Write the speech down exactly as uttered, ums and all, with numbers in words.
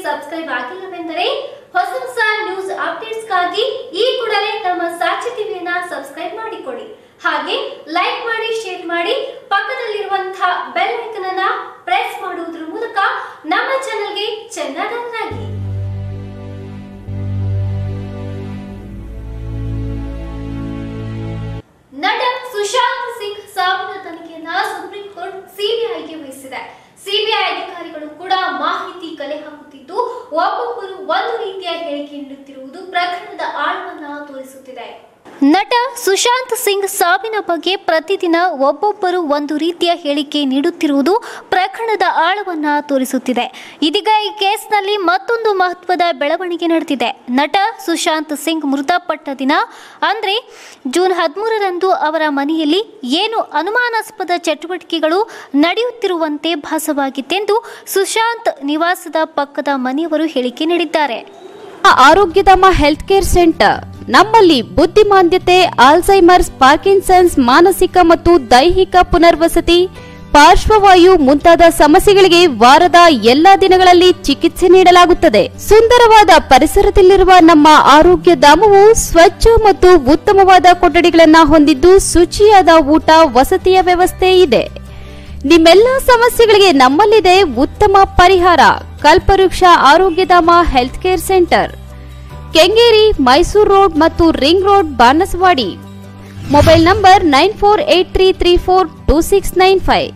Subscribe ಆಗಿಲ್ಲವೆಂದರೆ ಹೊಸ ಹೊಸ news ಅಪ್ಡೇಟ್ಸ್ಗಾಗಿ ಈ ಕೂಡಲೇ ನಮ್ಮ ಸಾಕ್ಷಿ ಟಿವಿಯನ್ನ ಸಬ್ಸ್ಕ್ರೈಬ್ ಮಾಡಿಕೊಳ್ಳಿ. ಹಾಗೆ ಲೈಕ್ ಮಾಡಿ, ಶೇರ್ ಮಾಡಿ, ಪಕ್ಕದಲ್ಲಿರುವಂತಹ ಬೆಲ್ ಐಕಾನ್ ಅನ್ನು ಪ್ರೆಸ್ ಮಾಡುವುದರ ಮೂಲಕ ನಮ್ಮ ಚಾನೆಲ್ಗೆ ಚೆನ್ನಡನ್ನಾಗಿ. ನಟ ಸುಶಾಂತ್ ಸಿಂಗ್ ಸಾವಿನ ತನಿಖೆಯನ್ನ ಸುಪ್ರೀಂ ಕೋರ್ಟ್ ಸಿಬಿಐಗೆ ವಹಿಸಿದೆ. ಸಿಬಿಐ ಅಧಿಕಾರಿಗಳು ಕೂಡ ಮಾಹಿತಿ ಕಲೆ ಹಾಕುತ್ತಿದ್ದು, ಒಬ್ಬೊಬ್ಬರು ಒಂದು ರೀತಿಯ ಹೇಳಿಕೆ ನೀಡುತ್ತಿರುವುದು ಪ್ರಕರಣದ ಆಳವನ್ನ ತೋರಿಸುತ್ತಿದೆ. ನಟ ಸುಶಾಂತ್ ಸಿಂಗ್ ಸಾವಿನ ಬಗ್ಗೆ ಪ್ರತಿದಿನ ಒಬ್ಬೊಬ್ಬರು ಒಂದು ರೀತಿಯ ಹೇಳಿಕೆ ನೀಡುತ್ತಿರುವುದು ಪ್ರಕರಣದ ಆಳವನ್ನ ತೋರಿಸುತ್ತಿದೆ. ಇದೀಗ ಈ ಕೇಸ್ನಲ್ಲಿ ಮತ್ತೊಂದು ಮಹತ್ವದ ಬೆಳವಣಿಗೆ ನಡೆದಿದೆ. ನಟ ಸುಶಾಂತ್ ಸಿಂಗ್ ಮೃತಪಟ್ಟ ದಿನ ಅಂದ್ರೆ ಜೂನ್ ಹದಿಮೂರರಂದು ಅವರ ಮನೆಯಲ್ಲಿ ಏನು ಅನುಮಾನಾಸ್ಪದ ಚಟುವಟಿಕೆಗಳು ನಡೆಯುತ್ತಿರುವಂತೆ ಭಾಸವಾಗಿತ್ತೆಂದು ಸುಶಾಂತ್ ನಿವಾಸದ ಪಕ್ಕದ ಮನೆಯವರು ಹೇಳಿಕೆ ನೀಡಿದ್ದಾರೆ. ಆರೋಗ್ಯಧಾಮ ಹೆಲ್ತ್ ಕೇರ್ ಸೆಂಟರ್ ನಮ್ಮಲ್ಲಿ ಬುದ್ಧಿಮಾಂದ್ಯತೆ, ಆಲ್ಝೈಮರ್ಸ್, ಪಾರ್ಕಿನ್ಸನ್ಸ್, ಮಾನಸಿಕ ಮತ್ತು ದೈಹಿಕ ಪುನರ್ವಸತಿ, ಪಾರ್ಶ್ವವಾಯು ಮುಂತಾದ ಸಮಸ್ಯೆಗಳಿಗೆ ವಾರದ ಎಲ್ಲಾ ದಿನಗಳಲ್ಲಿ ಚಿಕಿತ್ಸೆ ನೀಡಲಾಗುತ್ತದೆ. ಸುಂದರವಾದ ಪರಿಸರದಲ್ಲಿರುವ ನಮ್ಮ ಆರೋಗ್ಯಧಾಮವು ಸ್ವಚ್ಛ ಮತ್ತು ಉತ್ತಮವಾದ ಕೊಠಡಿಗಳನ್ನು ಹೊಂದಿದ್ದು, ಶುಚಿಯಾದ ಊಟ, ವಸತಿಯ ವ್ಯವಸ್ಥೆ ಇದೆ. ನಿಮ್ಮೆಲ್ಲ ಸಮಸ್ಯೆಗಳಿಗೆ ನಮ್ಮಲ್ಲಿದೆ ಉತ್ತಮ ಪರಿಹಾರ. Kalpavriksha Arogyadhama health care centre, Kengeri, Mysuru road ಮತ್ತು ring road, Banaswadi. Mobile number nine four eight three three four two six nine five.